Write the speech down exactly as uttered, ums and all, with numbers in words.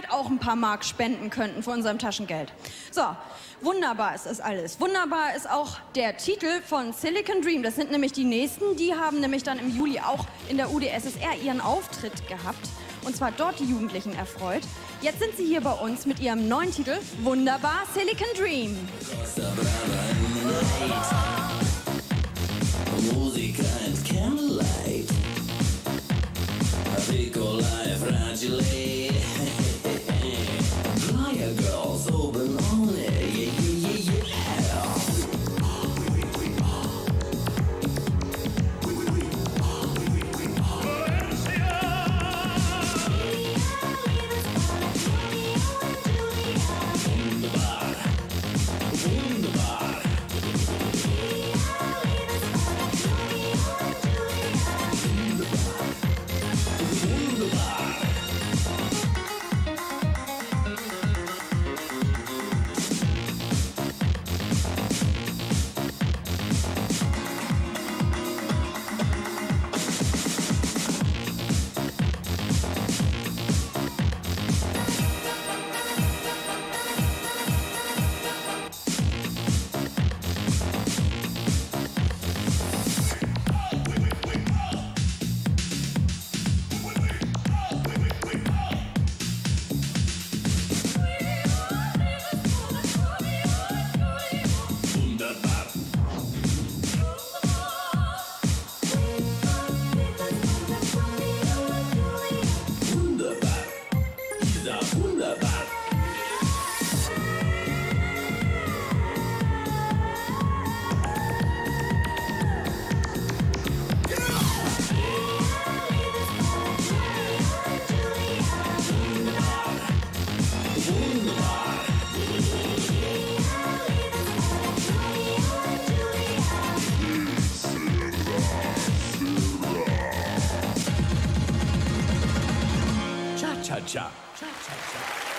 vielleicht auch ein paar Mark spenden könnten von unserem Taschengeld. So, wunderbar ist das alles. Wunderbar ist auch der Titel von Silicon Dream. Das sind nämlich die Nächsten. Die haben nämlich dann im Juli auch in der U d S S R ihren Auftritt gehabt. Und zwar dort die Jugendlichen erfreut. Jetzt sind sie hier bei uns mit ihrem neuen Titel Wunderbar Silicon Dream. Musica and candlelight, Piccola e fragile, dry girls open on it, yeah, yeah, yeah, yeah. Wunderbar, wunderbar. Cha cha cha. Cha cha cha.